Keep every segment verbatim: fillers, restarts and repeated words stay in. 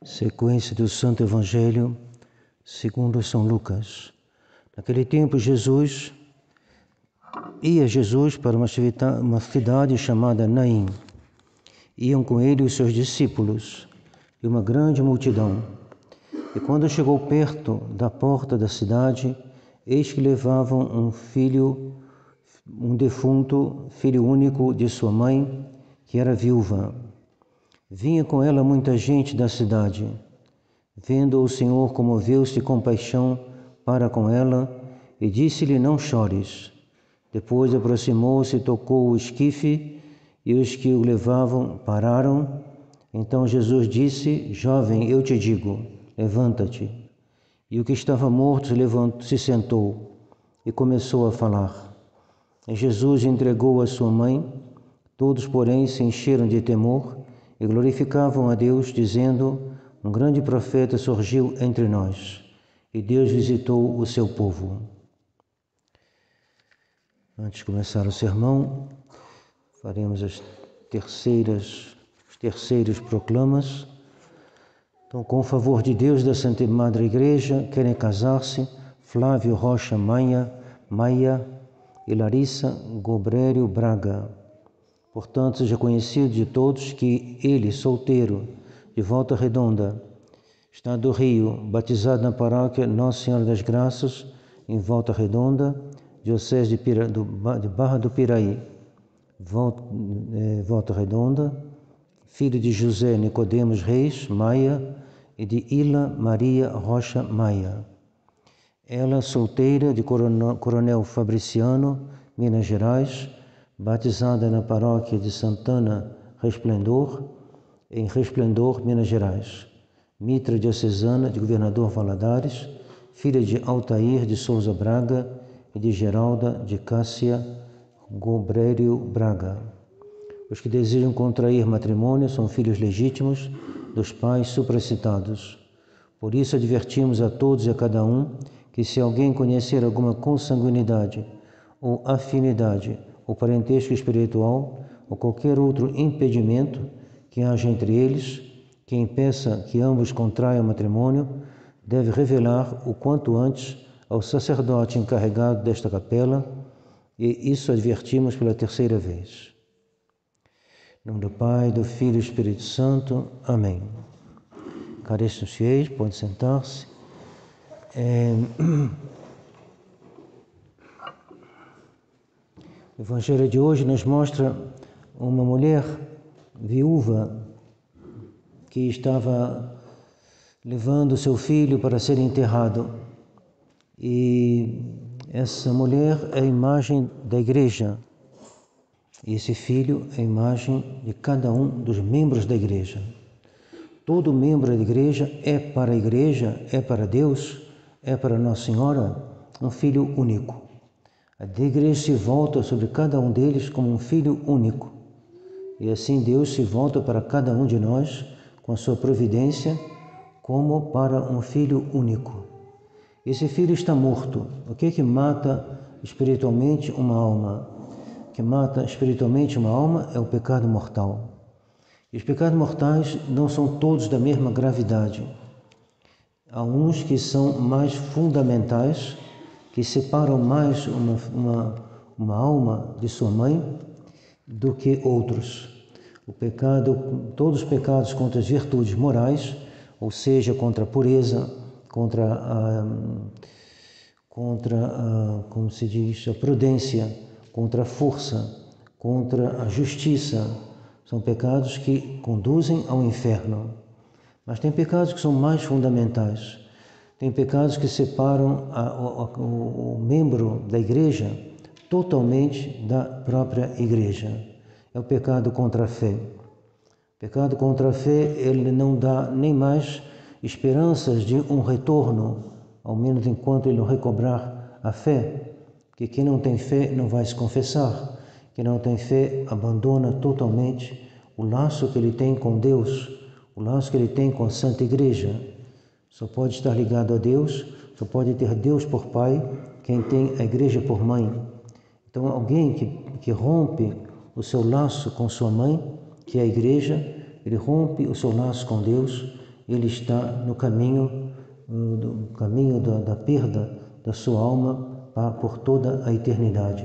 Sequência do Santo Evangelho segundo São Lucas. Naquele tempo, Jesus ia Jesus para uma cidade chamada Naim. Iam com ele os seus discípulos e uma grande multidão. E quando chegou perto da porta da cidade, eis que levavam um filho, um defunto, filho único de sua mãe, que era viúva. Vinha com ela muita gente da cidade. Vendo o Senhor, comoveu-se de compaixão para com ela e disse-lhe: não chores. Depois aproximou-se e tocou o esquife, e os que o levavam pararam. Então Jesus disse: jovem, eu te digo, levanta-te. E o que estava morto se levantou, se sentou e começou a falar. E Jesus entregou a sua mãe. Todos, porém, se encheram de temor e glorificavam a Deus, dizendo: um grande profeta surgiu entre nós, e Deus visitou o seu povo. Antes de começar o sermão, faremos as terceiras, os terceiros proclamas. Então, com o favor de Deus, da Santa Madre Igreja, querem casar-se Flávio Rocha Maia, Maia e Larissa Gobrério Braga. Portanto, seja conhecido de todos que ele, solteiro, de Volta Redonda, Estado do Rio, batizado na paróquia Nossa Senhora das Graças, em Volta Redonda, Diocese de, Pira, do, de Barra do Piraí, Volta, eh, Volta Redonda, filho de José Nicodemos Reis Maia e de Ila Maria Rocha Maia. Ela, solteira, de Coronel Fabriciano, Minas Gerais, batizada na paróquia de Santana Resplendor, em Resplendor, Minas Gerais. Mitra diocesana de Governador Valadares, filha de Altair de Souza Braga e de Geralda de Cássia Gobrério Braga. Os que desejam contrair matrimônio são filhos legítimos dos pais supracitados. Por isso advertimos a todos e a cada um que, se alguém conhecer alguma consanguinidade ou afinidade ou parentesco espiritual ou qualquer outro impedimento que haja entre eles, que impeça que ambos contraiam matrimônio, deve revelar o quanto antes ao sacerdote encarregado desta capela, e isso advertimos pela terceira vez. Em nome do Pai, do Filho e do Espírito Santo. Amém. Caríssimos fiéis, podem sentar-se. É... O Evangelho de hoje nos mostra uma mulher viúva que estava levando seu filho para ser enterrado. E essa mulher é a imagem da igreja. E esse filho é a imagem de cada um dos membros da igreja. Todo membro da igreja é para a igreja, é para Deus, é para Nossa Senhora, um filho único. A igreja se volta sobre cada um deles como um filho único. E assim Deus se volta para cada um de nós com a sua providência como para um filho único. Esse filho está morto. O que é que mata espiritualmente uma alma? O que mata espiritualmente uma alma é o pecado mortal. E os pecados mortais não são todos da mesma gravidade. Há uns que são mais fundamentais, que separam mais uma, uma, uma alma de sua mãe do que outros. O pecado, todos os pecados contra as virtudes morais, ou seja, contra a pureza, contra a, contra a, como se diz, a prudência, contra a força, contra a justiça, são pecados que conduzem ao inferno. Mas tem pecados que são mais fundamentais. Tem pecados que separam a, a, o, o membro da igreja totalmente da própria igreja. É o pecado contra a fé. O pecado contra a fé, ele não dá nem mais esperanças de um retorno, ao menos enquanto ele não recobrar a fé, que quem não tem fé não vai se confessar. Quem não tem fé abandona totalmente o laço que ele tem com Deus, o laço que ele tem com a Santa Igreja. Só pode estar ligado a Deus, só pode ter Deus por pai, quem tem a igreja por mãe. Então, alguém que, que rompe o seu laço com sua mãe, que é a igreja, ele rompe o seu laço com Deus, ele está no caminho, no caminho da, da perda da sua alma por toda a eternidade.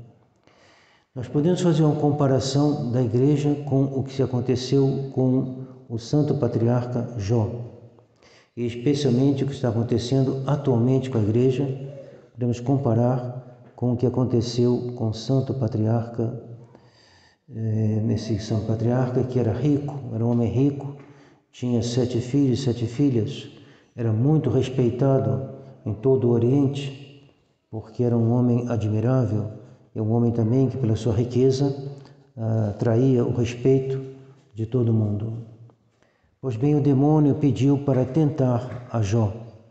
Nós podemos fazer uma comparação da igreja com o que aconteceu com o santo patriarca Jó, e especialmente o que está acontecendo atualmente com a igreja. Podemos comparar com o que aconteceu com o santo patriarca, eh, esse santo patriarca que era rico, era um homem rico, tinha sete filhos, sete filhas, era muito respeitado em todo o Oriente, porque era um homem admirável, é um homem também que pela sua riqueza atraía o respeito de todo mundo. Pois bem, o demônio pediu para tentar a Jó.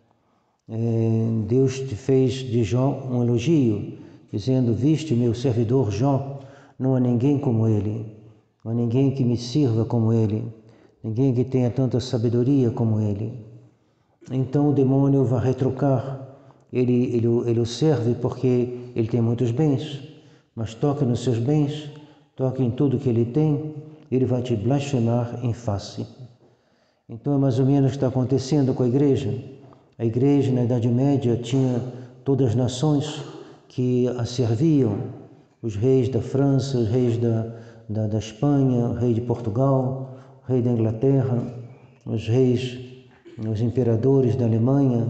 É, Deus te fez de Jó um elogio, dizendo: viste meu servidor Jó, não há ninguém como ele, não há ninguém que me sirva como ele, ninguém que tenha tanta sabedoria como ele. Então o demônio vai retrucar, ele, ele, ele o serve porque ele tem muitos bens, mas toca nos seus bens, toca em tudo que ele tem, ele vai te blasfemar em face. Então é mais ou menos o que está acontecendo com a igreja. A igreja na Idade Média tinha todas as nações que a serviam, os reis da França, os reis da, da, da Espanha, o rei de Portugal, o rei da Inglaterra, os reis, os imperadores da Alemanha,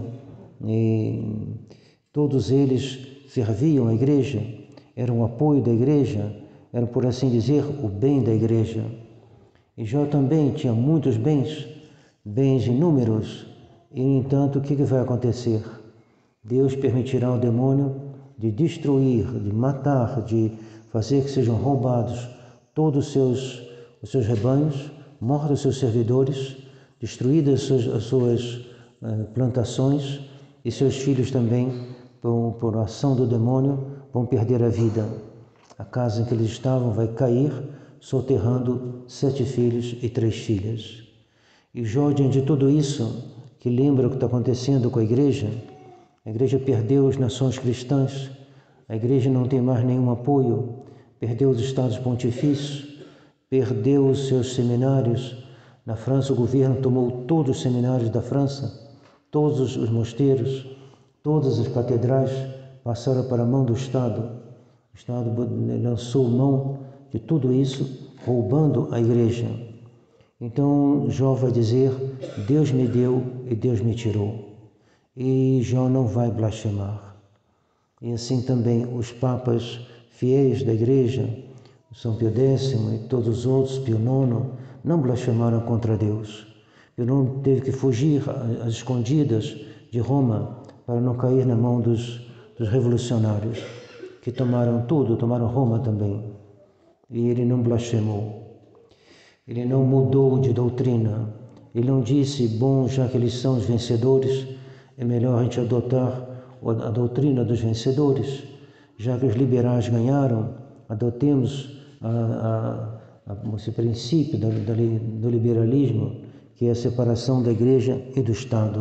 e todos eles serviam a igreja, eram o apoio da igreja, eram, por assim dizer, o bem da igreja. E Jó também tinha muitos bens, bens inúmeros, e, no entanto, o que vai acontecer? Deus permitirá ao demônio de destruir, de matar, de fazer que sejam roubados todos os seus, os seus rebanhos, mortos os seus servidores, destruídas as suas, as suas uh, plantações, e seus filhos também, por, por ação do demônio, vão perder a vida. A casa em que eles estavam vai cair, soterrando sete filhos e três filhas. E Jó, diante de tudo isso, que lembra o que está acontecendo com a igreja, a igreja perdeu as nações cristãs, a igreja não tem mais nenhum apoio, perdeu os estados pontifícios, perdeu os seus seminários. Na França, o governo tomou todos os seminários da França, todos os mosteiros, todas as catedrais passaram para a mão do Estado. O Estado lançou mão de tudo isso, roubando a igreja. Então Jó vai dizer: Deus me deu e Deus me tirou. E Jó não vai blasfemar. E assim também os papas fiéis da igreja, São Pio Décimo e todos os outros, Pio Nono, não blasfemaram contra Deus. Pio Nono teve que fugir às escondidas de Roma para não cair na mão dos, dos revolucionários, que tomaram tudo, tomaram Roma também. E ele não blasfemou. Ele não mudou de doutrina. Ele não disse: bom, já que eles são os vencedores, é melhor a gente adotar a doutrina dos vencedores. Já que os liberais ganharam, adotemos a, a, a, esse princípio da, da, do liberalismo, que é a separação da igreja e do Estado.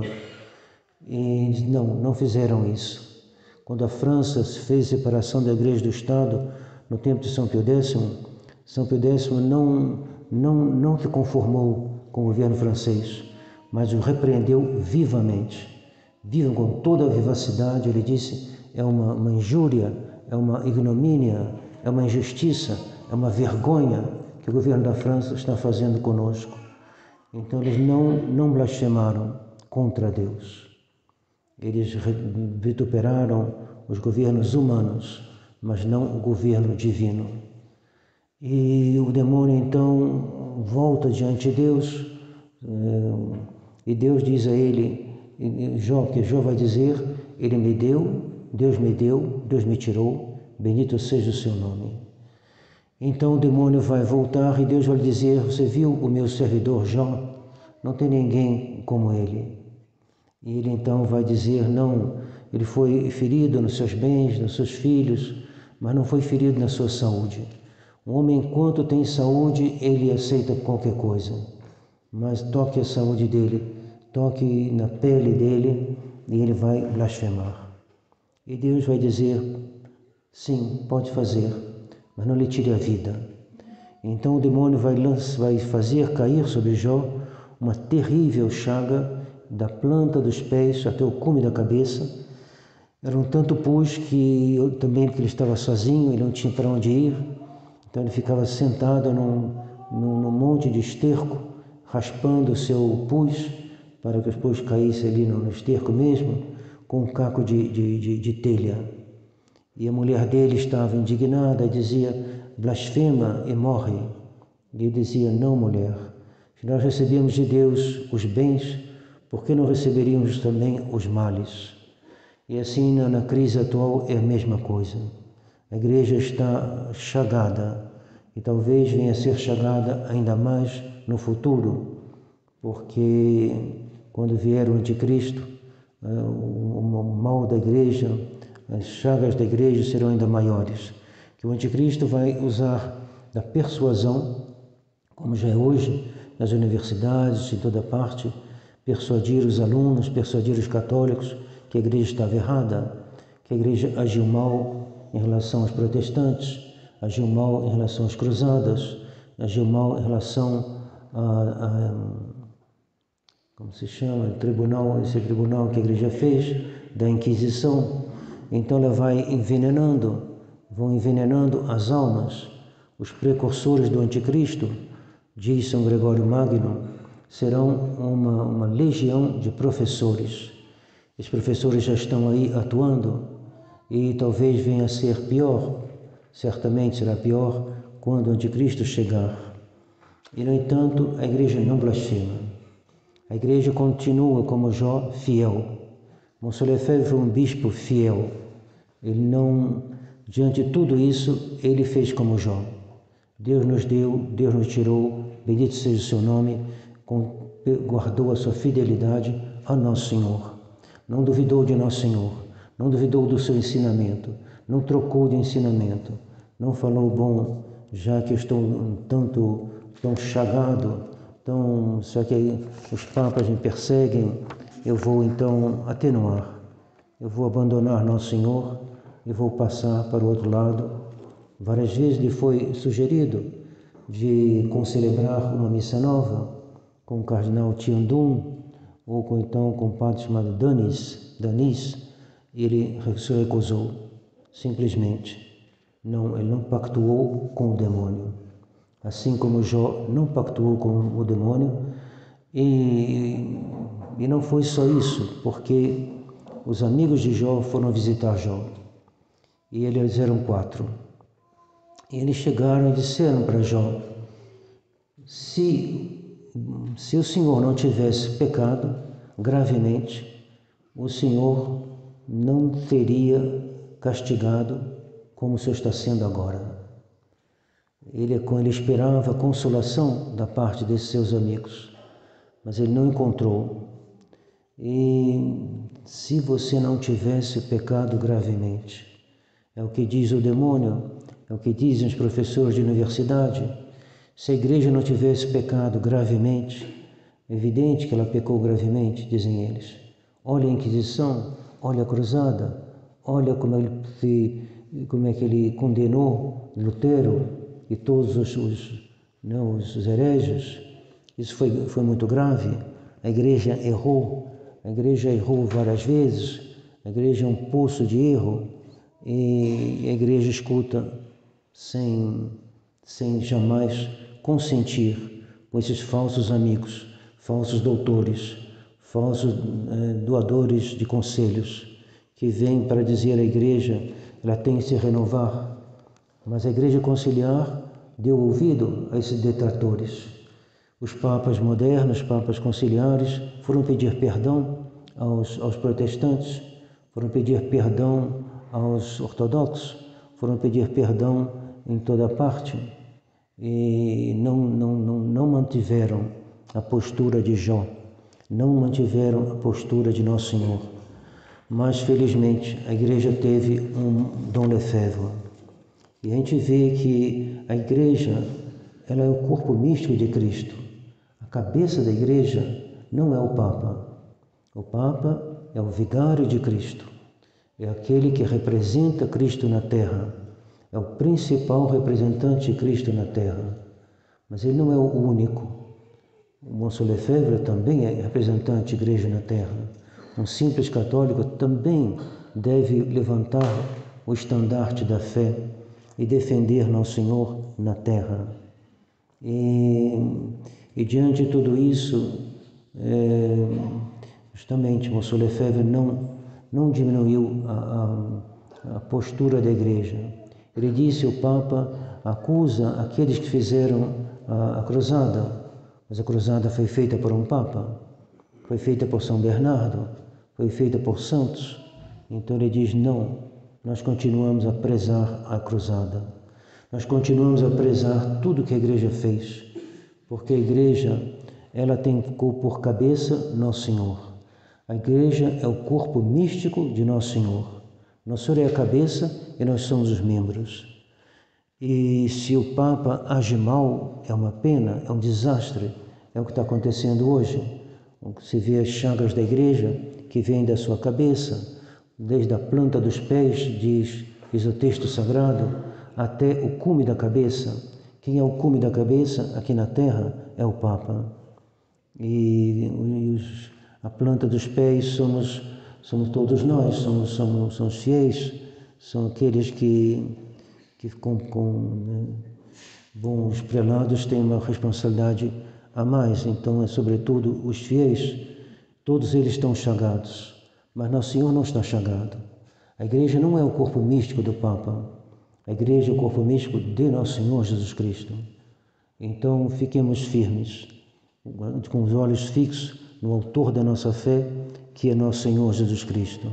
E não, não fizeram isso. Quando a França fez a separação da igreja e do Estado, no tempo de São Pio Décimo, São Pio Décimo não Não, não se conformou com o governo francês, mas o repreendeu vivamente. Vivam com toda a vivacidade, ele disse: é uma, uma injúria, é uma ignomínia, é uma injustiça, é uma vergonha que o governo da França está fazendo conosco. Então eles não, não blasfemaram contra Deus. Eles vituperaram os governos humanos, mas não o governo divino. E o demônio então volta diante de Deus, e Deus diz a ele, Jó, que Jó vai dizer: ele me deu, Deus me deu, Deus me tirou, bendito seja o seu nome. Então o demônio vai voltar e Deus vai lhe dizer: você viu o meu servidor Jó? Não tem ninguém como ele. E ele então vai dizer: não, ele foi ferido nos seus bens, nos seus filhos, mas não foi ferido na sua saúde. Um homem, enquanto tem saúde, ele aceita qualquer coisa, mas toque a saúde dele, toque na pele dele e ele vai blasfemar. E Deus vai dizer: sim, pode fazer, mas não lhe tire a vida. Então o demônio vai, vai fazer cair sobre Jó uma terrível chaga da planta dos pés até o cume da cabeça. Era um tanto pus que eu, também porque ele estava sozinho, ele não tinha para onde ir, então ele ficava sentado num, num, num monte de esterco, raspando o seu pus, para que os pus caíssem ali no, no esterco mesmo, com um caco de, de, de, de telha. E a mulher dele estava indignada e dizia, blasfema e morre. E ele dizia, não, mulher, se nós recebemos de Deus os bens, por que não receberíamos também os males? E assim, na, na crise atual, é a mesma coisa. A igreja está chagada e talvez venha a ser chagada ainda mais no futuro, porque quando vier o anticristo, o, o mal da igreja, as chagas da igreja serão ainda maiores. Que o anticristo vai usar da persuasão, como já é hoje, nas universidades, em toda parte, persuadir os alunos, persuadir os católicos que a igreja estava errada, que a igreja agiu mal em relação aos protestantes, agiu mal em relação às cruzadas, agiu mal em relação a, a como se chama, o tribunal, esse tribunal que a igreja fez, da Inquisição. Então ela vai envenenando, vão envenenando as almas. Os precursores do anticristo, diz São Gregório Magno, serão uma, uma legião de professores. Os professores já estão aí atuando e talvez venha a ser pior, certamente será pior quando o anticristo chegar. E, no entanto, a igreja não blasfema. A igreja continua como Jó, fiel. Monsenhor Lefebvre foi um bispo fiel. Ele não, diante de tudo isso, ele fez como Jó. Deus nos deu, Deus nos tirou, bendito seja o seu nome, guardou a sua fidelidade a Nosso Senhor. Não duvidou de Nosso Senhor, não duvidou do seu ensinamento, não trocou de ensinamento, não falou, bom, já que eu estou um tanto tão chagado, então, só que os papas me perseguem, eu vou então atenuar, eu vou abandonar Nosso Senhor e vou passar para o outro lado. Várias vezes lhe foi sugerido de concelebrar uma missa nova com o cardeal Tiandum, ou com, então com um padre chamado Danis, Danis, ele se recusou, simplesmente. Não, ele não pactuou com o demônio. Assim como Jó não pactuou com o demônio, e, e não foi só isso, porque os amigos de Jó foram visitar Jó, e eles eram quatro. E eles chegaram e disseram para Jó, se, se o Senhor não tivesse pecado gravemente, o Senhor não teria castigado como o Senhor está sendo agora. Ele, ele esperava consolação da parte desses seus amigos, mas ele não encontrou. E se você não tivesse pecado gravemente, é o que diz o demônio, é o que dizem os professores de universidade, se a igreja não tivesse pecado gravemente, é evidente que ela pecou gravemente, dizem eles. Olha a Inquisição, olha a Cruzada, olha como, ele, como é que ele condenou Lutero e todos os, os, não, os hereges. Isso foi, foi muito grave. A igreja errou, a igreja errou várias vezes, a igreja é um poço de erro e a igreja escuta sem, sem jamais consentir com esses falsos amigos, falsos doutores, falsos eh, doadores de conselhos que vêm para dizer à igreja ela tem que se renovar. Mas a igreja conciliar deu ouvido a esses detratores. Os papas modernos, papas conciliares, foram pedir perdão aos, aos protestantes, foram pedir perdão aos ortodoxos, foram pedir perdão em toda parte e não, não, não, não mantiveram a postura de Jó, não mantiveram a postura de Nosso Senhor. Mas, felizmente, a igreja teve um Dom Lefebvre. E a gente vê que a igreja, ela é o corpo místico de Cristo. A cabeça da igreja não é o Papa. O Papa é o vigário de Cristo. É aquele que representa Cristo na terra. É o principal representante de Cristo na terra. Mas ele não é o único. O Monsenhor Lefebvre também é representante da Igreja na Terra. Um simples católico também deve levantar o estandarte da fé e defender Nosso Senhor na Terra. E, e diante de tudo isso, é, justamente o Monsenhor Lefebvre não, não diminuiu a, a, a postura da Igreja. Ele disse: o Papa acusa aqueles que fizeram a, a cruzada, mas a cruzada foi feita por um Papa, foi feita por São Bernardo, foi feita por santos. Então ele diz: não, nós continuamos a prezar a cruzada, nós continuamos a prezar tudo que a Igreja fez, porque a Igreja, ela tem por cabeça Nosso Senhor. A Igreja é o corpo místico de Nosso Senhor. Nosso Senhor é a cabeça e nós somos os membros. E se o Papa age mal, é uma pena, é um desastre. É o que está acontecendo hoje. Se vê as chagas da Igreja, que vêm da sua cabeça, desde a planta dos pés, diz, diz o texto sagrado, até o cume da cabeça. Quem é o cume da cabeça aqui na Terra é o Papa. E, e os, a planta dos pés somos, somos todos nós, somos, somos, somos fiéis, são aqueles que, que com, com né, bons prelados têm uma responsabilidade a mais. Então, é sobretudo os fiéis, todos eles estão chagados, mas Nosso Senhor não está chagado. A Igreja não é o corpo místico do Papa, a Igreja é o corpo místico de Nosso Senhor Jesus Cristo. Então, fiquemos firmes, com os olhos fixos no autor da nossa fé, que é Nosso Senhor Jesus Cristo.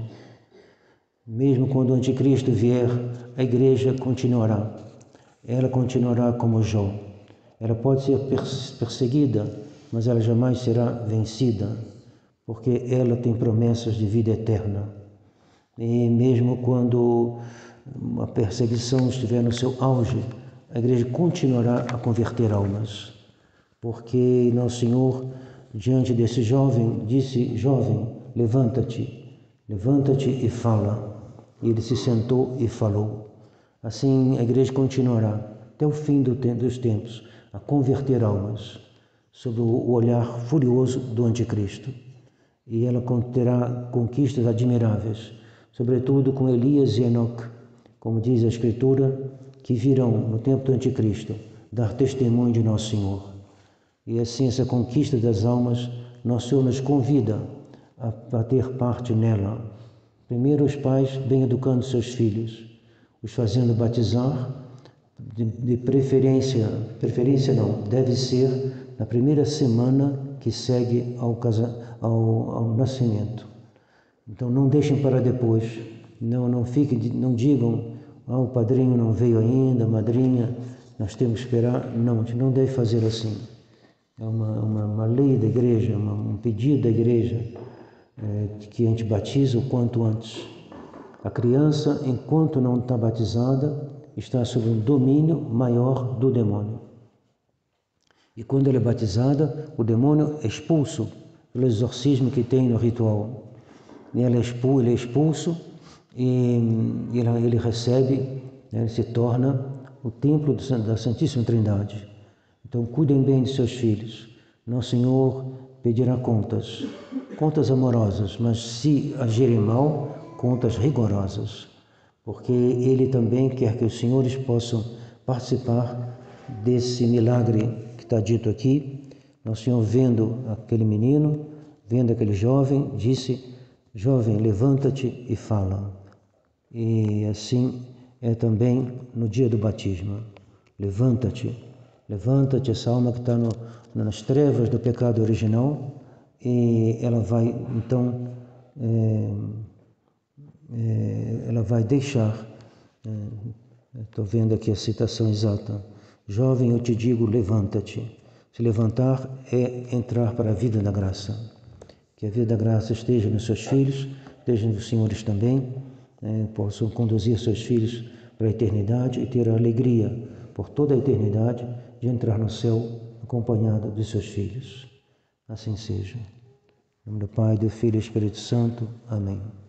Mesmo quando o anticristo vier, a Igreja continuará. Ela continuará como Jó. Ela pode ser perseguida, mas ela jamais será vencida, porque ela tem promessas de vida eterna. E mesmo quando a perseguição estiver no seu auge, a Igreja continuará a converter almas, porque Nosso Senhor, diante desse jovem, disse: jovem, levanta-te, levanta-te e fala. E ele se sentou e falou. Assim a Igreja continuará até o fim do tempo, dos tempos a converter almas sob o olhar furioso do anticristo. E ela terá conquistas admiráveis, sobretudo com Elias e Enoque, como diz a Escritura, que virão no tempo do anticristo dar testemunho de Nosso Senhor. E assim essa conquista das almas, Nosso Senhor nos convida a, a ter parte nela. Primeiro os pais bem educando seus filhos, os fazendo batizar, de, de preferência, preferência não, deve ser na primeira semana que segue ao, casa, ao, ao nascimento. Então não deixem para depois, não, não fiquem, não digam: ah, o padrinho não veio ainda, a madrinha, nós temos que esperar. Não, a gente não deve fazer assim. É uma, uma, uma lei da Igreja, uma, um pedido da Igreja, é, que a gente batiza o quanto antes. A criança, enquanto não está batizada, está sob um domínio maior do demônio. E quando ela é batizada, o demônio é expulso pelo exorcismo que tem no ritual. E ela é expulso, ele é expulso e ele, ele recebe, né, ele se torna o templo da Santíssima Trindade. Então, cuidem bem de seus filhos. Nosso Senhor pedirá contas, contas amorosas, mas se agirem mal, contas rigorosas, porque Ele também quer que os senhores possam participar desse milagre que está dito aqui. Nosso Senhor, vendo aquele menino, vendo aquele jovem, disse: jovem, levanta-te e fala. E assim é também no dia do batismo. Levanta-te, levanta-te, essa alma que está no, nas trevas do pecado original, e ela vai, então, é, é, ela vai deixar, estou é, vendo aqui a citação exata: jovem, eu te digo, levanta-te. Se levantar é entrar para a vida da graça. Que a vida da graça esteja nos seus filhos, esteja nos senhores também, é, possam conduzir seus filhos para a eternidade e ter a alegria por toda a eternidade de entrar no céu acompanhado de seus filhos. Assim seja. Em nome do Pai, do Filho e do Espírito Santo. Amém.